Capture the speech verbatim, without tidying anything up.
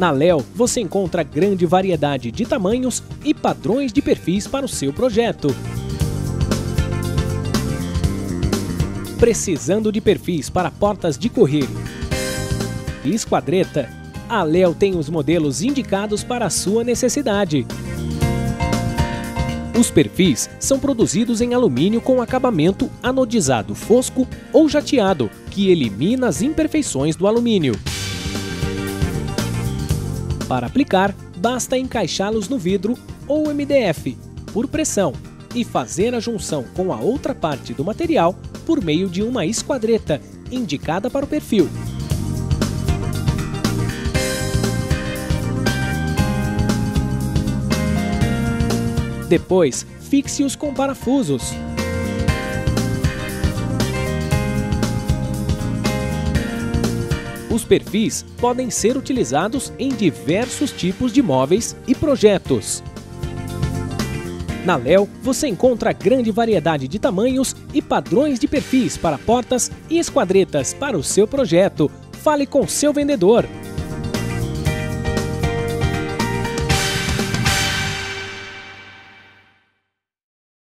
Na Léo, você encontra grande variedade de tamanhos e padrões de perfis para o seu projeto. Precisando de perfis para portas de correr e esquadreta? A Léo tem os modelos indicados para a sua necessidade. Os perfis são produzidos em alumínio com acabamento anodizado fosco ou jateado, que elimina as imperfeições do alumínio. Para aplicar, basta encaixá-los no vidro ou M D F por pressão e fazer a junção com a outra parte do material por meio de uma esquadreta indicada para o perfil. Depois, fixe-os com parafusos. Os perfis podem ser utilizados em diversos tipos de móveis e projetos. Na Léo, você encontra grande variedade de tamanhos e padrões de perfis para portas e esquadretas para o seu projeto. Fale com seu vendedor.